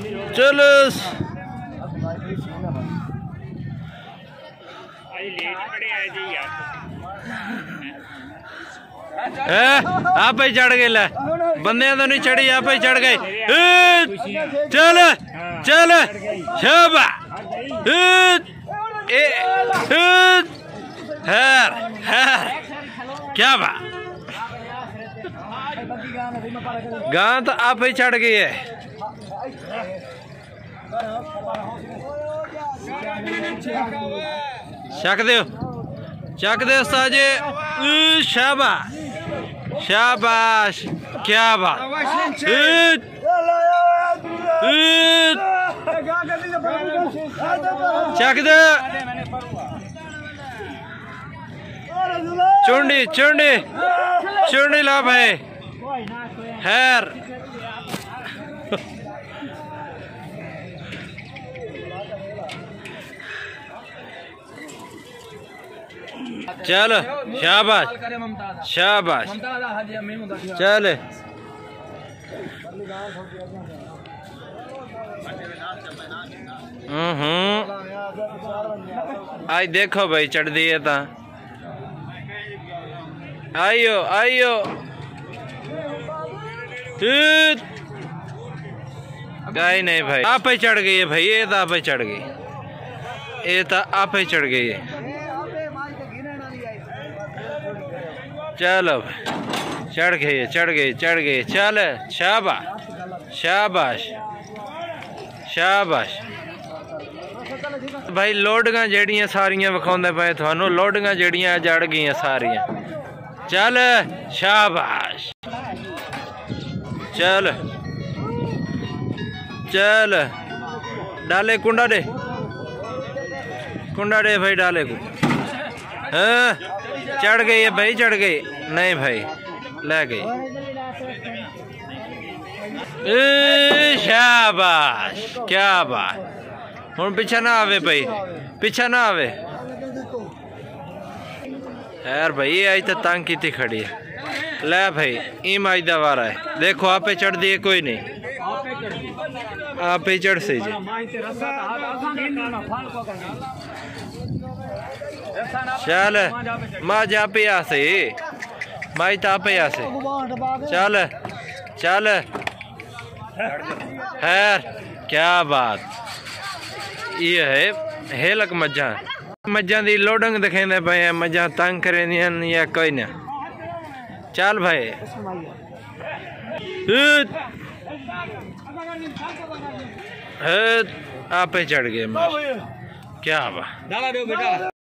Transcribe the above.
चलो आप ही चढ़ गए ला बंदे तो नहीं चढ़ी आप ही चढ़ गए। चल चल शाबा हैर हैर क्या बा गां तो आप ही चढ़ गई है। चक दे साजे शाबाश शाबाश क्या बात चक दे चुंडी चुंडी चुंडी ला भाई हैर चलो शाबाश शाबाश चल आज देखो भाई चढ़ दिए था आइयो आइयो गाय नहीं भाई आप ही चढ़ गई है भाई ये तो आप ही चढ़ गई ये तो आप ही चढ़ गई है। चलो चढ़ गई चढ़ गई चढ़ गई चल शाबाश शाबाश शाबाश भाई लोडियां जड़ियां सारियां विखाउंदे पे थानू लोडियां जड़ियां जड़ गई सारियां। चल शाबाश चल चल डाले कुंडा दे भाई डाले को चढ़ गई है भाई चढ़ गई नहीं भाई ले गई शाबाश क्या बात हुण पीछे ना आवे भाई पीछे ना आवे यार भाई आई तो तंग की खड़ी है। ले भाई ईम आज दा वारा है देखो आप चढ़ दिए कोई नहीं आप ही चढ़ से जी चल माँ जा पे आसे माई ता पे आसे चल चल खैर क्या बात ये है हेलक मज्जा दी लोडंग दिखेंदे पे मज्जा तंग करेंदियां या कोई ना। चल भाई आप ही चढ़ गए क्या बा